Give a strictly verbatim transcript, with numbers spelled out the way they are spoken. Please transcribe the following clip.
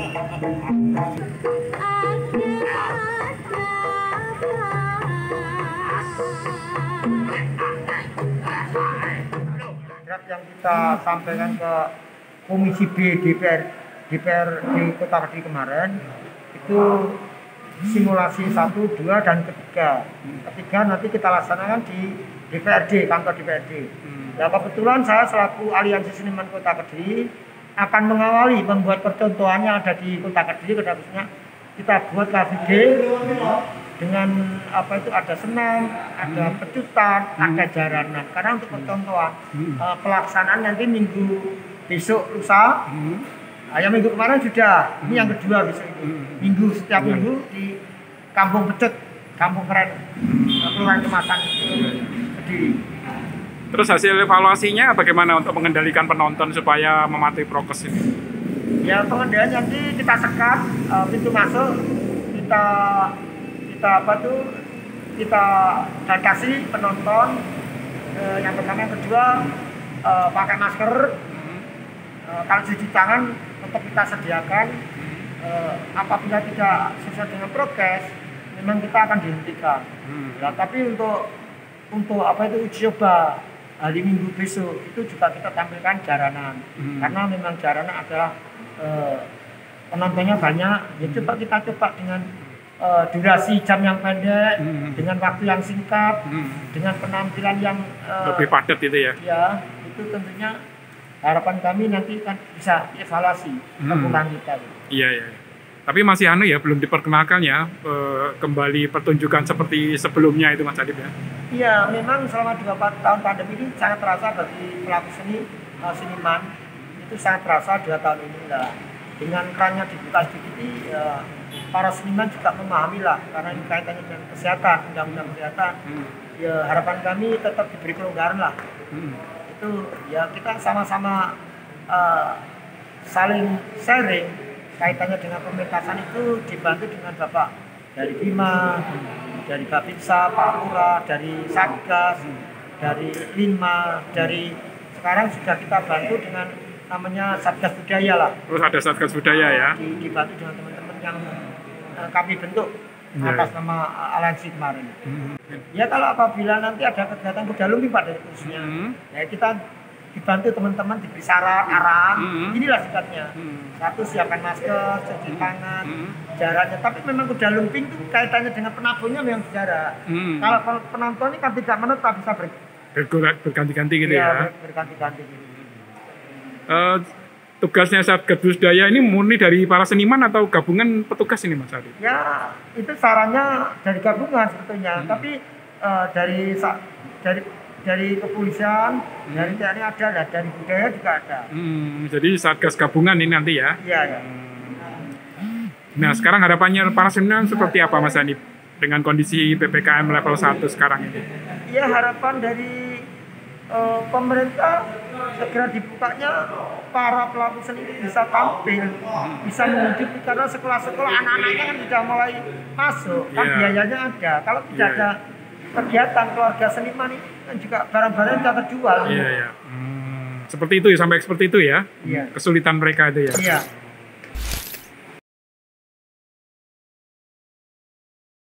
Draft yang kita sampaikan ke Komisi B D P R D P R di Kota Kediri kemarin itu simulasi satu, dua, dan ketiga. Ketiga nanti kita laksanakan di D P R D, kantor D P R D. Nah, kebetulan saya selaku Aliansi Seniman Kota Kediri akan mengawali membuat percontohan yang ada di Kota Kediri, khususnya kita buat K V D dengan apa itu ada senam, ada pecutan, ada jaranan. Karena untuk percontohan uh, pelaksanaan nanti minggu besok lusa. Nah, yang minggu kemarin sudah, ini yang kedua besok itu. Minggu setiap minggu di Kampung Pecut, Kampung Keren, Kelurahan Kemasan Kediri. Terus hasil evaluasinya bagaimana untuk mengendalikan penonton supaya mematuhi prokes ini? Ya, pengendalian nanti kita sekat uh, pintu masuk, kita kita apa tuh kita batasi penonton. Uh, yang pertama, yang kedua uh, pakai masker. Uh, kalau cuci tangan tetap kita sediakan. Uh, apabila tidak sesuai dengan prokes, memang kita akan dihentikan. Hmm. Ya, tapi untuk untuk apa itu uji coba hari Minggu besok itu juga kita tampilkan jaranan. Hmm. Karena memang jaranan adalah uh, penontonnya banyak. Ya, coba kita coba dengan uh, durasi jam yang pendek, hmm. dengan waktu yang singkat, hmm. dengan penampilan yang uh, lebih padat itu ya. Ya, itu tentunya harapan kami nanti kan bisa evaluasi kekurangan hmm. kita. Iya, iya. Tapi masih anu ya, belum diperkenalkan ya e, kembali pertunjukan seperti sebelumnya itu Mas Adib ya? Iya, memang selama dua tahun pandemi ini sangat terasa bagi pelaku seni, uh, seniman itu sangat terasa dua tahun ini lah. Dengan kerannya dibuka sedikit, ya, para seniman juga memahami lah, karena ini kaitannya dengan kesehatan, undang-undang kesehatan. Hmm. Ya, harapan kami tetap diberi kelonggaran lah. Hmm. Itu ya kita sama-sama uh, saling sharing. Kaitannya dengan pementasan itu dibantu dengan Bapak dari Bima, dari Babinsa, Pak Lurah, dari Satgas, dari Lima, dari sekarang sudah kita bantu dengan namanya Satgas Budaya lah. Terus ada Satgas Budaya ya? Dibantu dengan teman-teman yang uh, kami bentuk ya, atas nama uh, Aliansi kemarin. Hmm. Ya, kalau apabila nanti ada kegiatan kuda lumping Pak dari kursinya, hmm. ya kita dibantu teman-teman diberi saran, arahan, mm-hmm. inilah sikapnya. Mm-hmm. Satu, siapkan masker, cuci tangan, mm-hmm. jaraknya. Tapi memang kuda lumping itu kaitannya dengan penabuhnya memang jarak. Mm-hmm. Kalau penonton ini kan tidak menetap, bisa ber... berganti-ganti gitu ya. ya? berganti-ganti gitu. Uh, tugasnya Satgas Budaya ini murni dari para seniman atau gabungan petugas ini Mas Adi? Ya, itu sarannya dari gabungan sebetulnya. Mm-hmm. Tapi uh, dari dari dari kepolisian, hmm. dari T N I ada, dan dari budaya juga ada. Hmm, jadi Satgas gabungan ini nanti ya? Iya, ya. Hmm. Nah, sekarang harapannya para seniman seperti apa Mas Andi dengan kondisi P P K M level satu sekarang ini? Iya, harapan dari uh, pemerintah segera dibukanya para pelaku seni bisa tampil, hmm. bisa menghidupi, karena sekolah-sekolah anak-anaknya kan sudah mulai masuk, kan yeah. biayanya ada. Kalau tidak yeah. ada kegiatan keluarga seniman ini kan juga barang-barang tidak terjual. Iya, iya. Hmm, seperti itu ya, sampai seperti itu ya. Iya. Kesulitan mereka itu ya. Iya.